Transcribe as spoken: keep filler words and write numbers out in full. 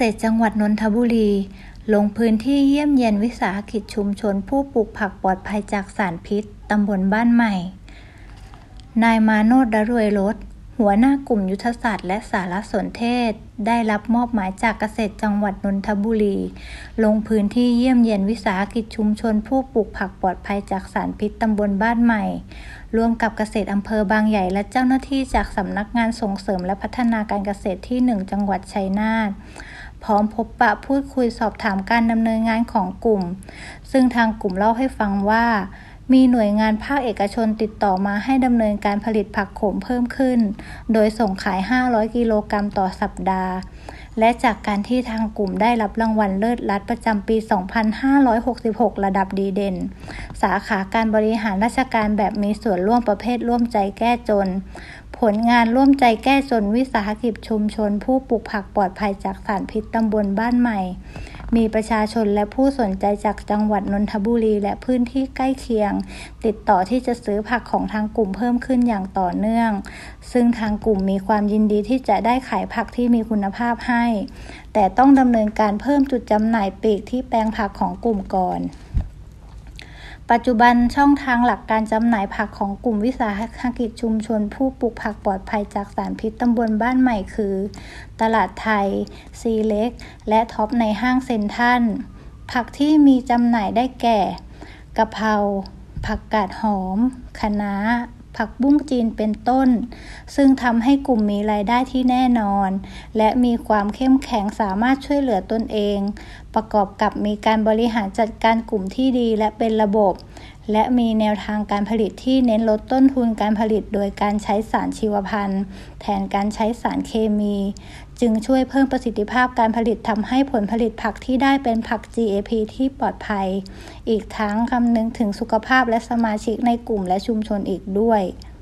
ตรจังหวัดนนทบุรีลงพื้นที่เยี่ยมเยียนวิสาหกิจชุมชนผู้ปลูกผักปลอดภัยจากสารพิษตำบลบ้านใหม่นายมาโนช ดรวยรสหัวหน้ากลุ่มยุทธศาสตร์และสารสนเทศได้รับมอบหมายจากเกษตรจังหวัดนนทบุรีลงพื้นที่เยี่ยมเยียนวิสาหกิจชุมชนผู้ปลูกผักปลอดภัยจากสารพิษตำบลบ้านใหม่ร่วมกับเกษตรอำเภอบางใหญ่และเจ้าหน้าที่จากสำนักงานส่งเสริมและพัฒนาการเกษตรที่หนึ่งจังหวัดชัยนาทพร้อมพบปะพูดคุยสอบถามการดำเนินงานของกลุ่มซึ่งทางกลุ่มเล่าให้ฟังว่ามีหน่วยงานภาคเอกชนติดต่อมาให้ดำเนินการผลิตผักโขมเพิ่มขึ้นโดยส่งขายห้าร้อยกิโลกรัมต่อสัปดาห์และจากการที่ทางกลุ่มได้รับรางวัลเลิศรัฐประจำปี สองพันห้าร้อยหกสิบหก ระดับดีเด่นสาขาการบริหารราชการแบบมีส่วนร่วมประเภทร่วมใจแก้จนผลงานร่วมใจแก้จนวิสาหกิจชุมชนผู้ปลูกผักปลอดภัยจากสารพิษตำบลบ้านใหม่มีประชาชนและผู้สนใจจากจังหวัดนนทบุรีและพื้นที่ใกล้เคียงติดต่อที่จะซื้อผักของทางกลุ่มเพิ่มขึ้นอย่างต่อเนื่องซึ่งทางกลุ่มมีความยินดีที่จะได้ขายผักที่มีคุณภาพให้แต่ต้องดำเนินการเพิ่มจุดจำหน่ายปลีกที่แปลงผักของกลุ่มก่อนปัจจุบันช่องทางหลักการจำหน่ายผักของกลุ่มวิสาหกิจชุมชนผู้ปลูกผักปลอดภัยจากสารพิษตำบลบ้านใหม่คือตลาดไทยซีเล็กและท็อปในห้างเซ็นทรัลผักที่มีจำหน่ายได้แก่กะเพราผักกาดหอมคะน้าผักบุ้งจีนเป็นต้นซึ่งทำให้กลุ่มมีรายได้ที่แน่นอนและมีความเข้มแข็งสามารถช่วยเหลือตนเองประกอบกับมีการบริหารจัดการกลุ่มที่ดีและเป็นระบบและมีแนวทางการผลิตที่เน้นลดต้นทุนการผลิตโดยการใช้สารชีวพันธุ์แทนการใช้สารเคมีจึงช่วยเพิ่มประสิทธิภาพการผลิตทำให้ผลผลิตผักที่ได้เป็นผัก จี เอ พี ที่ปลอดภัยอีกทั้งคำนึงถึงสุขภาพและสมาชิกในกลุ่มและชุมชนอีกด้วย